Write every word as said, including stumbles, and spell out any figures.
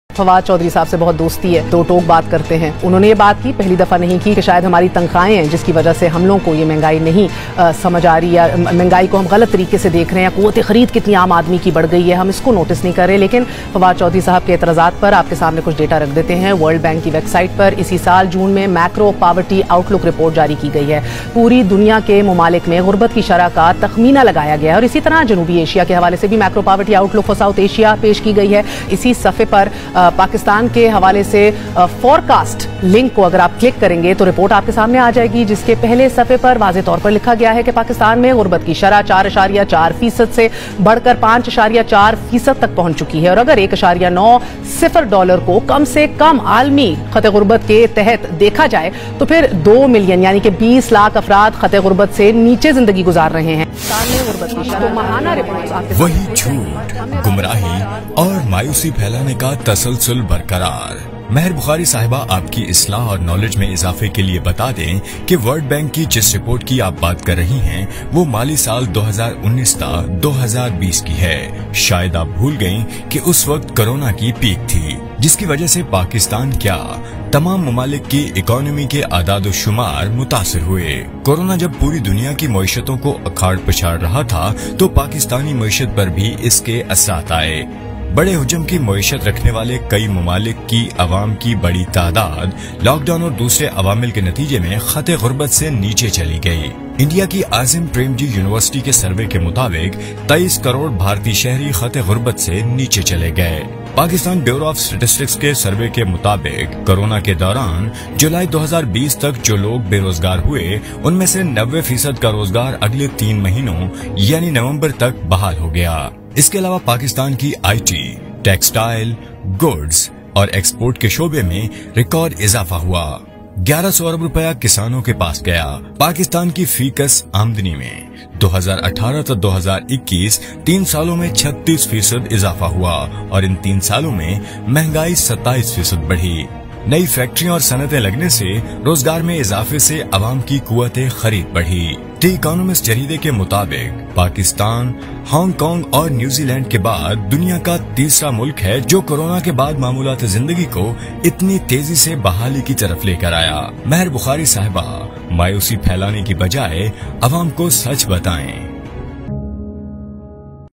फवाद चौधरी साहब से बहुत दोस्ती है, दो टोक बात करते हैं। उन्होंने ये बात की, पहली दफा नहीं की, कि शायद हमारी तनख्वाहें हैं जिसकी वजह से हम लोगों को ये महंगाई नहीं आ, समझ आ रही, या महंगाई को हम गलत तरीके से देख रहे हैं, क़ुव्वत खरीद कितनी आम आदमी की बढ़ गई है, हम इसको नोटिस नहीं कर रहे। लेकिन फवाद चौधरी साहब के एतराज़ात पर आपके सामने कुछ डेटा रख देते हैं। वर्ल्ड बैंक की वेबसाइट पर इसी साल जून में मैक्रो पावर्टी आउटलुक रिपोर्ट जारी की गई है। पूरी दुनिया के ममालिक में गुर्बत की शरह का तखमीना लगाया गया है, और इसी तरह जनूबी एशिया के हवाले से भी macro poverty outlook for South Asia पेश की गई है। इसी सफ़े पर पाकिस्तान के हवाले से फॉरकास्ट लिंक को अगर आप क्लिक करेंगे तो रिपोर्ट आपके सामने आ जाएगी, जिसके पहले सफ़े पर वाज़ेह तौर पर लिखा गया है कि पाकिस्तान में गुर्बत की शरह चार अशारिया चार फीसद से बढ़कर पांच अशारिया चार फीसद तक पहुंच चुकी है। और अगर एक अशारिया नौ सिफर डॉलर को कम से कम आलमी खते गुर्बत के तहत देखा जाए तो फिर दो मिलियन यानी कि बीस लाख अफराद खते गुर्बत से नीचे जिंदगी गुजार रहे हैं। गुर्बत की शरह महाना रिपोर्ट, वही झूठ, गुमराही और मायूसी फैलाने का तसलसल बरकरार। महर बुखारी साहिबा आपकी इस्लाह और नॉलेज में इजाफे के लिए बता दें कि वर्ल्ड बैंक की जिस रिपोर्ट की आप बात कर रही हैं वो माली साल दो हज़ार उन्नीस ता दो हज़ार बीस की है। शायद आप भूल गयी कि उस वक्त कोरोना की पीक थी, जिसकी वजह से पाकिस्तान क्या तमाम ममालिक की इकोनॉमी के आदाद शुमार मुतासिर हुए। कोरोना जब पूरी दुनिया की मईशतों को अखाड़ पछाड़ रहा था तो पाकिस्तानी मईशत पर भी इसके असरात आए। बड़े हुजम की मईशत रखने वाले कई ममालिक की अवाम की बड़ी तादाद लॉकडाउन और दूसरे अवामिल के नतीजे में खते गुर्बत से नीचे चली गई। इंडिया की आजिम प्रेमजी यूनिवर्सिटी के सर्वे के मुताबिक तेईस करोड़ भारतीय शहरी खते गुर्बत से नीचे चले गए। पाकिस्तान ब्यूरो ऑफ स्टेटिस्टिक्स के सर्वे के मुताबिक कोरोना के दौरान जुलाई दो हज़ार बीस तक जो लोग बेरोजगार हुए उनमें से नब्बे फीसद का रोजगार अगले तीन महीनों यानी नवंबर तक बहाल हो गया। इसके अलावा पाकिस्तान की आईटी, टेक्सटाइल, गुड्स और एक्सपोर्ट के शोबे में रिकॉर्ड इजाफा हुआ। ग्यारह सौ अरब रुपया किसानों के पास गया। पाकिस्तान की फीकस आमदनी में दो हज़ार अठारह से दो हज़ार इक्कीस तीन सालों में छत्तीस फीसद इजाफा हुआ और इन तीन सालों में महंगाई सत्ताईस फीसद बढ़ी। नई फैक्ट्रियां और सनतें लगने से रोजगार में इजाफे से अवाम की कुव्वते खरीद बढ़ी। द इकोनॉमिस्ट जरीदे के मुताबिक पाकिस्तान, हांगकांग और न्यूजीलैंड के बाद दुनिया का तीसरा मुल्क है जो कोरोना के बाद मामूलात जिंदगी को इतनी तेजी से बहाली की तरफ लेकर आया। महर बुखारी साहिबा मायूसी फैलाने की बजाय अवाम को सच बताएं।